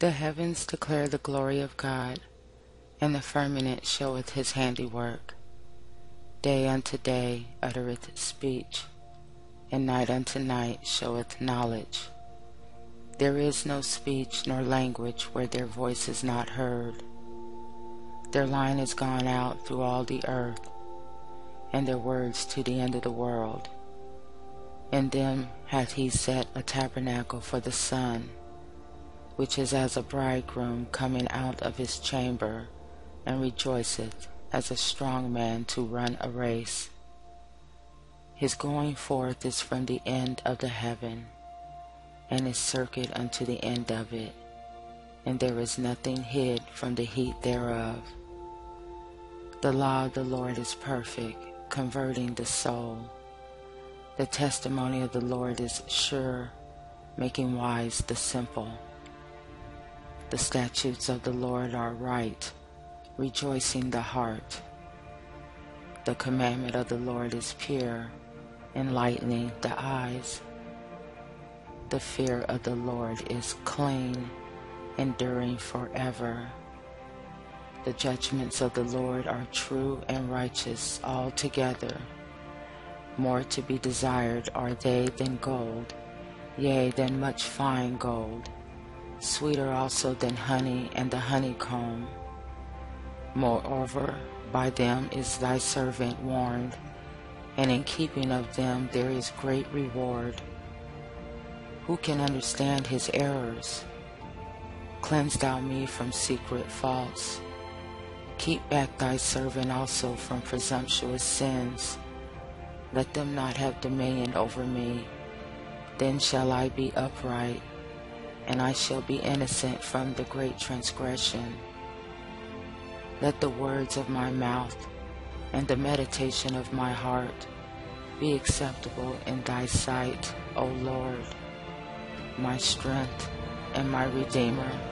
The heavens declare the glory of God, and the firmament showeth his handiwork. Day unto day uttereth speech, and night unto night showeth knowledge. There is no speech nor language where their voice is not heard. Their line is gone out through all the earth, and their words to the end of the world. In them hath he set a tabernacle for the sun, which is as a bridegroom coming out of his chamber, and rejoiceth as a strong man to run a race. His going forth is from the end of the heaven, and his circuit unto the end of it, and there is nothing hid from the heat thereof. The law of the Lord is perfect, converting the soul. The testimony of the Lord is sure, making wise the simple. The statutes of the Lord are right, rejoicing the heart. The commandment of the Lord is pure, enlightening the eyes. The fear of the Lord is clean, enduring forever. The judgments of the Lord are true and righteous altogether. More to be desired are they than gold, yea, than much fine gold, sweeter also than honey and the honeycomb. Moreover, by them is thy servant warned, and in keeping of them there is great reward. Who can understand his errors? Cleanse thou me from secret faults. Keep back thy servant also from presumptuous sins. Let them not have dominion over me. Then shall I be upright, and I shall be innocent from the great transgression. Let the words of my mouth and the meditation of my heart be acceptable in thy sight, O Lord, my strength and my Redeemer.